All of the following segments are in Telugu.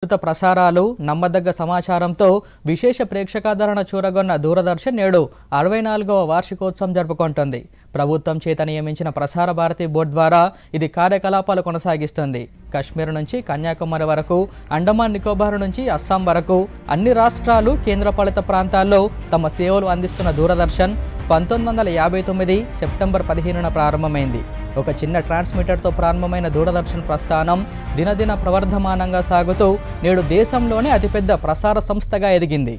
విస్తృత ప్రసారాలు నమ్మదగ్గ సమాచారంతో విశేష ప్రేక్షకాదరణ చూరగొన్న దూరదర్శన్ నేడు 64వ వార్షికోత్సవం జరుపుకుంటుంది. ప్రభుత్వం చేత నియమించిన ప్రసార భారతి బోర్డు ద్వారా ఇది కార్యకలాపాలు కొనసాగిస్తుంది. కశ్మీర్ నుంచి కన్యాకుమారి వరకు, అండమాన్ నికోబార్ నుంచి అస్సాం వరకు అన్ని రాష్ట్రాలు, కేంద్రపాలిత ప్రాంతాల్లో తమ సేవలు అందిస్తున్న దూరదర్శన్ 1959 సెప్టెంబర్ 15న ప్రారంభమైంది. ఒక చిన్న ట్రాన్స్మిటర్తో ప్రారంభమైన దూరదర్శన్ ప్రస్థానం దినదిన ప్రవర్ధమానంగా సాగుతూ నేడు దేశంలోనే అతిపెద్ద ప్రసార సంస్థగా ఎదిగింది.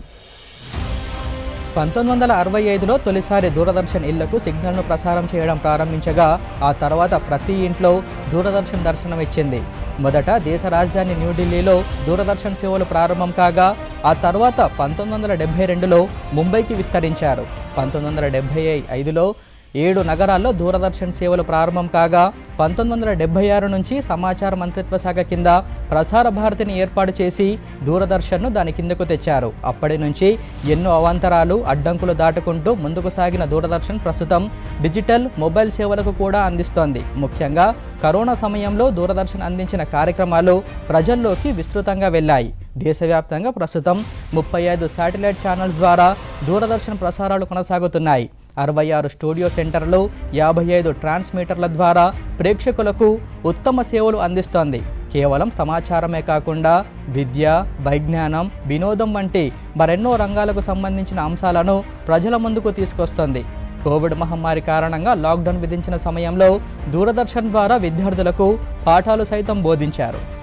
1965లో తొలిసారి దూరదర్శన్ ఇళ్లకు సిగ్నల్ను ప్రసారం చేయడం ప్రారంభించగా ఆ తర్వాత ప్రతి ఇంట్లో దూరదర్శన్ దర్శనమిచ్చింది. మొదట దేశ రాజధాని న్యూఢిల్లీలో దూరదర్శన్ సేవలు ప్రారంభం కాగా ఆ తర్వాత 1972లో ముంబైకి విస్తరించారు. 1975లో 7 నగరాల్లో దూరదర్శన్ సేవలు ప్రారంభం కాగా 1976 నుంచి సమాచార మంత్రిత్వ శాఖ కింద ప్రసార భారతిని ఏర్పాటు చేసి దూరదర్శన్ను దాని కిందకు తెచ్చారు. అప్పటి నుంచి ఎన్నో అవాంతరాలు, అడ్డంకులు దాటుకుంటూ ముందుకు సాగిన దూరదర్శన్ ప్రస్తుతం డిజిటల్, మొబైల్ సేవలకు కూడా అందిస్తోంది. ముఖ్యంగా కరోనా సమయంలో దూరదర్శన్ అందించిన కార్యక్రమాలు ప్రజల్లోకి విస్తృతంగా వెళ్ళాయి. దేశవ్యాప్తంగా ప్రస్తుతం 35 శాటిలైట్ ఛానల్స్ ద్వారా దూరదర్శన్ ప్రసారాలు కొనసాగుతున్నాయి. 66 స్టూడియో సెంటర్లు, 55 ట్రాన్స్మిటర్ల ద్వారా ప్రేక్షకులకు ఉత్తమ సేవలు అందిస్తోంది. కేవలం సమాచారమే కాకుండా విద్య, వైజ్ఞానం, వినోదం వంటి మరెన్నో రంగాలకు సంబంధించిన అంశాలను ప్రజల ముందుకు తీసుకొస్తుంది. కోవిడ్ మహమ్మారి కారణంగా లాక్డౌన్ విధించిన సమయంలో దూరదర్శన్ ద్వారా విద్యార్థులకు పాఠాలు సైతం బోధించారు.